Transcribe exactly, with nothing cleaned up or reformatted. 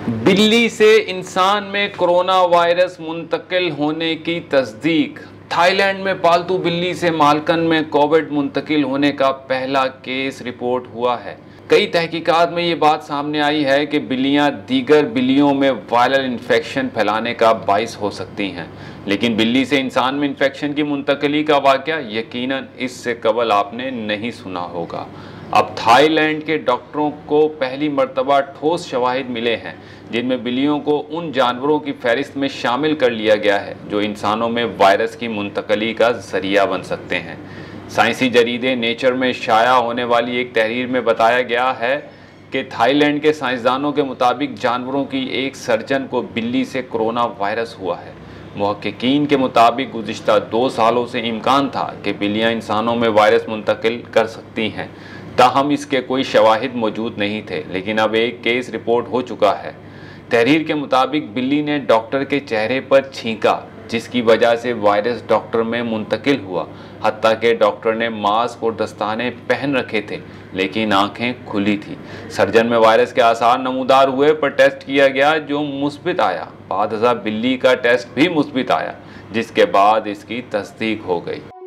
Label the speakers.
Speaker 1: बिल्ली से इंसान में कोरोना वायरस मुंतकिल होने की तस्दीक। थाईलैंड में पालतू बिल्ली से मालकन में कोविड मुंतकिल होने का पहला केस रिपोर्ट हुआ है। कई तहकीकात में ये बात सामने आई है कि बिल्लियां दीगर बिल्लियों में वायरल इन्फेक्शन फैलाने का बाइस हो सकती हैं, लेकिन बिल्ली से इंसान में इन्फेक्शन की मुंतकिली का वाक़या यकीनन इससे कबल आपने नहीं सुना होगा। अब थाईलैंड के डॉक्टरों को पहली मर्तबा ठोस शवाहिद मिले हैं जिनमें बिल्लियों को उन जानवरों की फहरिस्त में शामिल कर लिया गया है जो इंसानों में वायरस की मुंतकली का जरिया बन सकते हैं। साइंसी जरीदे नेचर में शाया होने वाली एक तहरीर में बताया गया है कि थाईलैंड के साइंसदानों के मुताबिक जानवरों की एक सर्जन को बिल्ली से कोरोना वायरस हुआ है। मुहक्किकीन के मुताबिक गुज़िश्ता दो सालों से इम्कान था कि बिल्लियाँ इंसानों में वायरस मुंतकिल कर सकती हैं, ताहम इसके कोई शवाहिद मौजूद नहीं थे, लेकिन अब एक केस रिपोर्ट हो चुका है। तहरीर के मुताबिक बिल्ली ने डॉक्टर के चेहरे पर छींका, जिसकी वजह से वायरस डॉक्टर में मुंतकिल हुआ। हत्ता कि डॉक्टर ने मास्क और दस्ताने पहन रखे थे, लेकिन आंखें खुली थी। सर्जन में वायरस के आसार नमूदार हुए, पर टेस्ट किया गया जो मुस्बित आया। बाद बिल्ली का टेस्ट भी मुस्बित आया, जिसके बाद इसकी तस्दीक हो गई।